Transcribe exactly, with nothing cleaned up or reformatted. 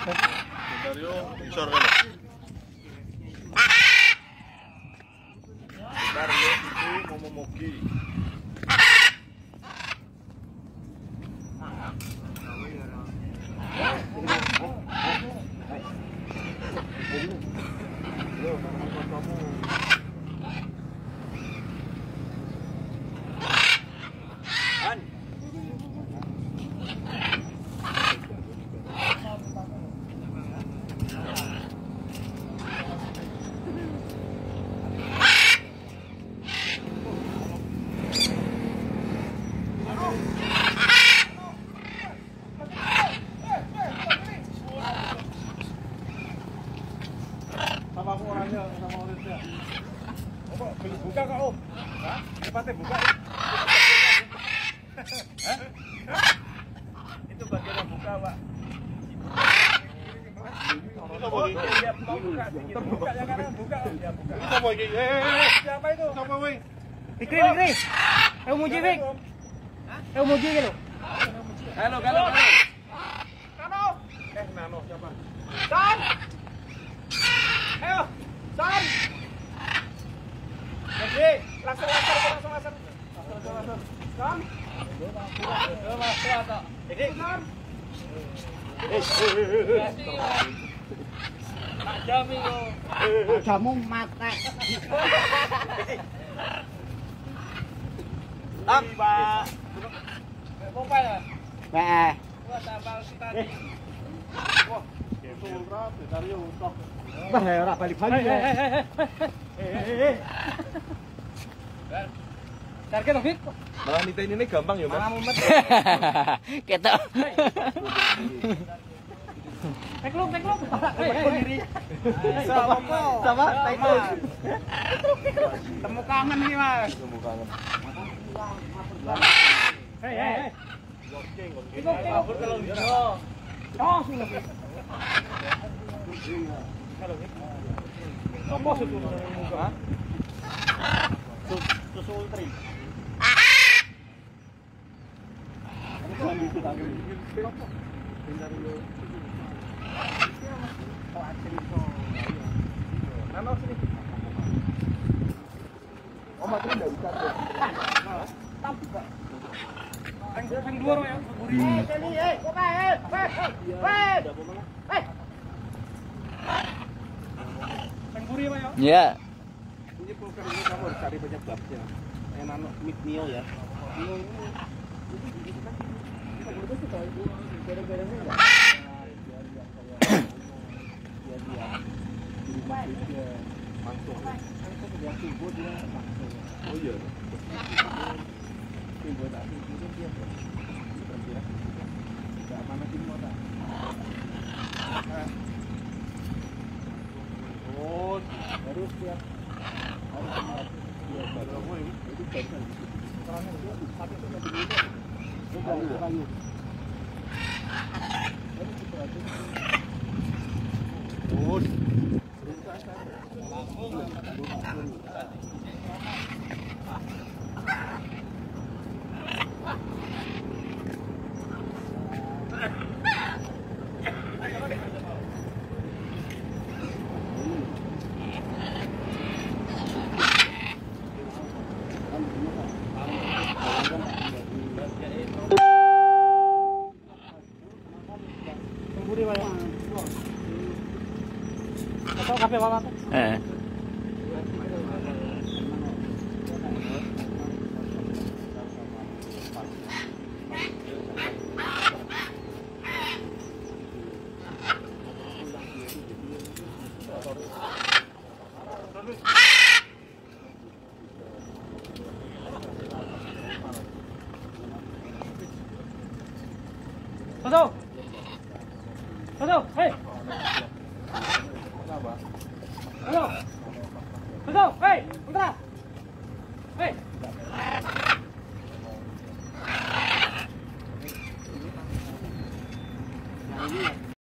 Bentar yo, isor kan. Bentar yo, itu mau momogi. Sama aku orangnya, sama orangnya. Kok belum buka kak Om? Hah? Cepatnya buka. Hah? Itu bagian buka Pak. Oh, iya, mau buka sedikit. Buka ya kan? Buka Om, ya buka. Itu apa ini? Eh, siapa itu? Siapa woi? Fikri, Fikri. Eh, Muji, Fik. Hah? Eh, Muji gitu. Halo, halo, halo. Nano. Eh, Nano siapa? San. Ayo, San. Jadi, langsung langsung langsung langsung. Langsung langsung. San. Ini San. Pak Jami yo. Jamu mata. Am, Pak. Pompa ya? Nah, Wah, tambal si tadi. Wah, itu ultra, bentar yo utok. bah ora balik-balik. Eh, eh, eh, eh. Target dong, Fik. Malah nita ini gampang ya, Mas. Malah mumet. Ketok. Tekluk, tekluk. Tekluk diri. Sama, sama, tekluk. Temu kangen nih, Mas. Temu kangen. Hei, hei, hei. Goceng, goceng. Tekluk, tekluk. Kalau bisa. Oh, sudah, Fik. Apa susu muka? Susu ultra. Nano sini. Oh, mati enggak bisa tuh. Tapi Pak. Yang dua orang ya. Eh, sini, eh, kok eh, eh, eh. Eh. Pengguri Pak ya? Ya. Ini pulker ini kamu harus cari banyak babnya. Kayak nano mid mio ya. Mio ini itu gitu kan. Kita boleh sih tahu itu gara-garanya enggak. Dia dia di rumah dia langsung. Kan dia timbul dia langsung. Oh iya. Timbul tak timbul dia. Kira-kira enggak mana timbul tak. Oh, harus siap. Harus siap. Ya, baru ini itu bagian. Orangnya dia pakai pakai dulu. Itu kayu kayu. Ini kita ada. Oh. Pengguri Pak ya? Atau kafe Pak? Eh. Toto. Toto, hei. Halo. Toto, hei, ultra. Hei.